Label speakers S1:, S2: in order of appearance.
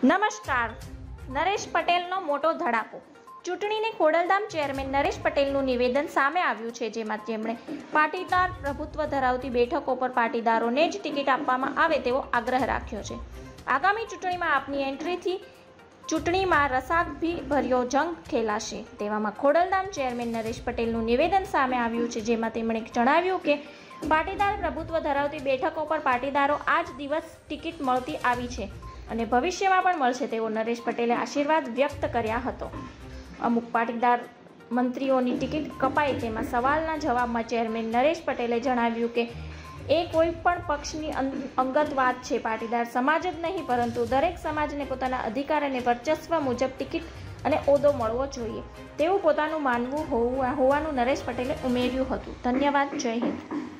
S1: નમસ્કાર. નરેશ પટેલનો મોટો ધડાકો. ચૂંટણીની ખોડલધામ ચેરમેન નરેશ પટેલનું નિવેદન સામે આવ્યું છે, જેમાં તેમણે પાટીદાર પ્રભુત્વ ધરાવતી બેઠકો પર પાટીદારોને જ ટિકિટ આપવામાં આવે તેવો આગ્રહ રાખ્યો છે. આગામી ચૂંટણીમાં આપની એન્ટ્રીથી ચૂંટણીમાં રસાભર્યો જંગ ખેલાશે. તેવામાં ખોડલધામ ચેરમેન નરેશ પટેલનું નિવેદન સામે આવ્યું છે, જેમાં તેમણે જણાવ્યું કે પાટીદાર પ્રભુત્વ ધરાવતી બેઠકો પર પાટીદારો આજ દિવસ ટિકિટ મળતી આવી છે અને ભવિષ્યમાં પણ મળશે તેવો નરેશ પટેલે આશીર્વાદ વ્યક્ત કર્યા હતો. અમુક પાટીદાર મંત્રીઓની ટિકિટ કપાઈ તેમાં સવાલના જવાબમાં ચેરમેન નરેશ પટેલે જણાવ્યું કે એ કોઈ પણ પક્ષની અંગત વાત છે. પાટીદાર સમાજ જ નહીં પરંતુ દરેક સમાજને પોતાના અધિકાર અને વર્ચસ્વ મુજબ ટિકિટ અને ઓદો મળવો જોઈએ તેવું પોતાનું માનવું હોવાનું નરેશ પટેલે ઉમેર્યું હતું. ધન્યવાદ. જય હિન્દ.